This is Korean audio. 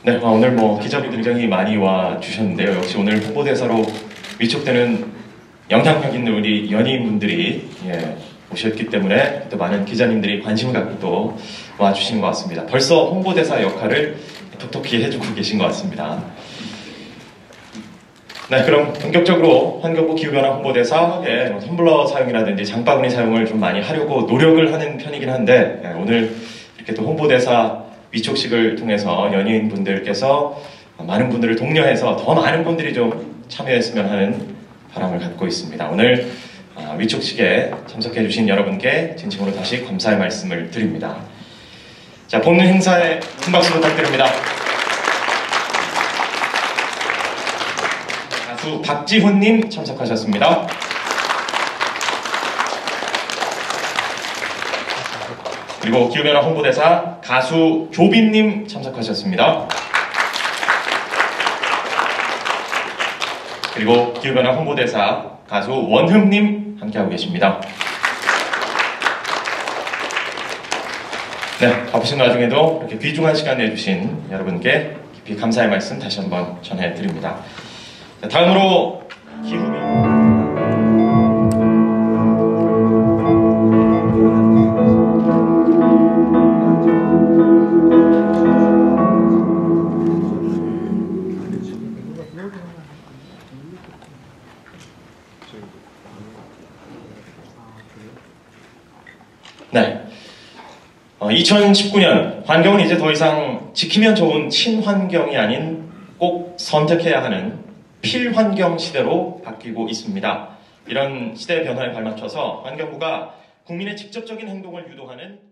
네, 오늘 기자분이 굉장히 많이 와 주셨는데요. 역시 오늘 홍보대사로 위촉되는 영향력 있는 우리 연예인분들이 오셨기 때문에 또 많은 기자님들이 관심을 갖고 또 와 주신 것 같습니다. 벌써 홍보대사 역할을 톡톡히 해주고 계신 것 같습니다. 네, 그럼 본격적으로 환경부 기후변화 홍보대사의 텀블러 사용이라든지 장바구니 사용을 좀 많이 하려고 노력을 하는 편이긴 한데 오늘 이렇게 또 홍보대사 위촉식을 통해서 연예인분들께서 많은 분들을 독려해서 더 많은 분들이 좀 참여했으면 하는 바람을 갖고 있습니다. 오늘 위촉식에 참석해주신 여러분께 진심으로 다시 감사의 말씀을 드립니다. 자, 본는 행사에 큰 박수 부탁드립니다. 가수 박지훈님 참석하셨습니다. 그리고 기후변화 홍보대사 가수 조빈님 참석하셨습니다. 그리고 기후변화 홍보대사 가수 원흠님 함께하고 계십니다. 네, 바쁘신 와중에도 이렇게 귀중한 시간 내주신 여러분께 깊이 감사의 말씀 다시 한번 전해드립니다. 자, 다음으로 네. 2019년 환경은 이제 더 이상 지키면 좋은 친환경이 아닌 꼭 선택해야 하는 필환경 시대로 바뀌고 있습니다. 이런 시대의 변화에 발맞춰서 환경부가 국민의 직접적인 행동을 유도하는